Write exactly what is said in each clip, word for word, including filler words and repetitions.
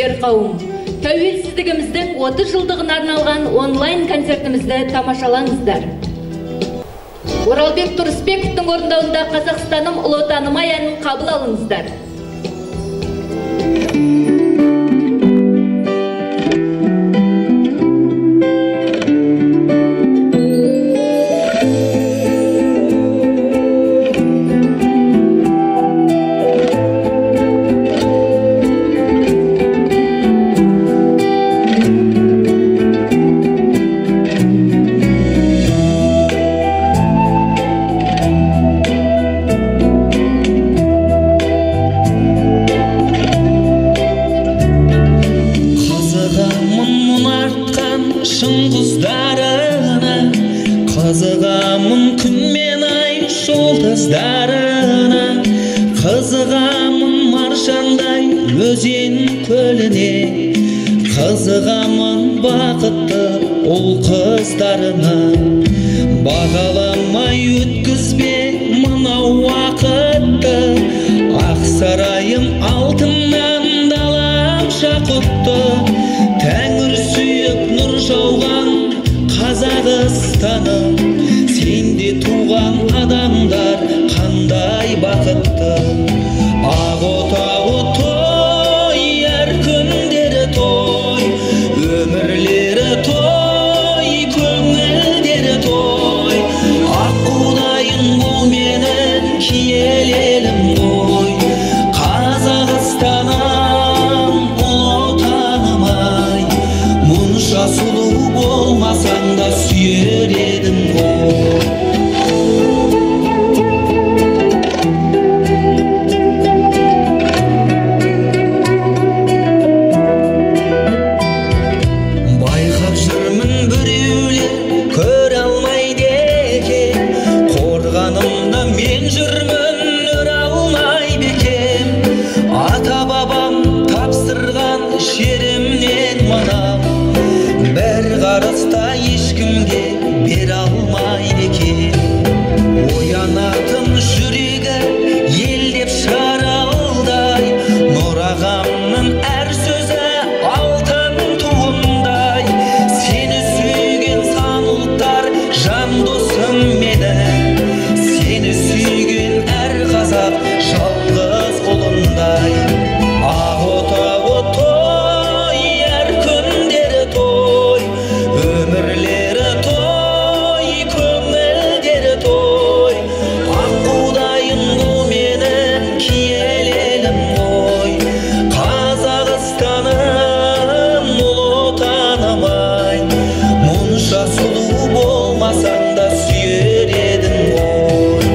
сүйер қауым. Тәуелсіздігіміздің отыз жылдығына арналған онлайн концертімізді тамашалаңыздар. Оралбек Тұрысбековтың орындауында Қазақстаным ұлы отаным ай әнін қабыл алыңыздар. Қызығамын күн мен ай жұлдыздарына, қызығамын маржандай өзен көліне, қызығамын бақытты ұл қыздарына. Бағаламай өткізбе мынау уақытты, ақ сарайым алтыннан далам жақұтты. Тәңір сүйіп нұр жауған Қазақстаным, сенде туған адамдар қандай бақытты. Ақ отауы той, әр күндері той, өмірлері той, көңілдері той. Аққудайын бұл менің киелі елім ғой, Қазақстаным ұлы отаным ай. Мұнша сұлу болмасаң да сүйер едім ғой. Байқап жүрмін біреулер көре алмайды екен, қорғанымда мен жүрмін өре алмайды екен. Ата бабам тапсырған жерімнен манам, бір қарыста ешкімге бере алмайды екен. Оянатын жүрегі ел деп шаралдай, Нұр ағамның әр сөзі алтын туындай. Сені сүйген сан ұлттар жан досым менің, сені сүйген әр қазақ жалғыз ұлындай. Ақ отауы той, әр күндері той, өмірлері той, көңілдері той. Аққудайын бұл менің киелі елім ғой, Қазақстаным ұлы отаным ай. Мұнша сұлу болмасаң да сүйер едім ғой.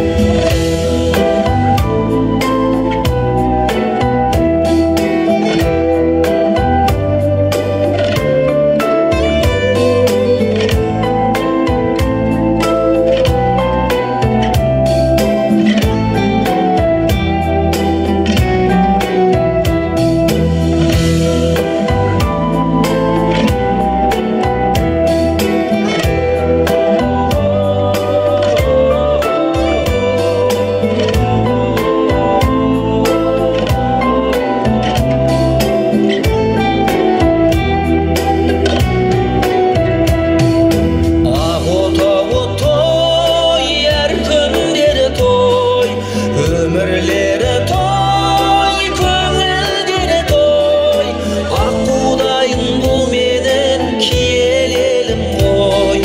Өмірлері той, көңілдері той. Аққудайын бұл менің киелі елім ғой,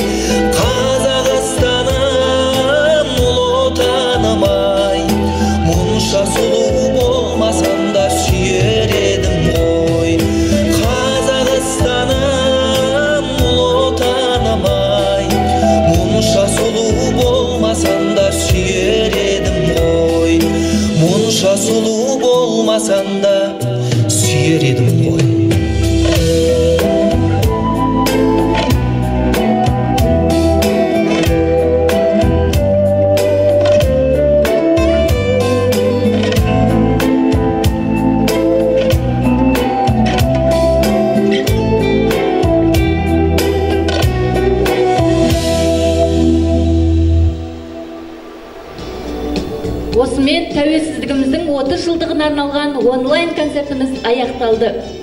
Қазақстаным ұлы отаным ай. Мұнша сұлу болмасам да сүйер едім ғой, Қазақстаным ұлы отаным ай. Мұнша сұлу болмасам да сүйер едім ғой, мұнша сұлу болмасаң да сүйер едім ғой. Осымен тәуелсіздігіміздің отыз жылдығына арналған онлайн концертіміз аяқталды.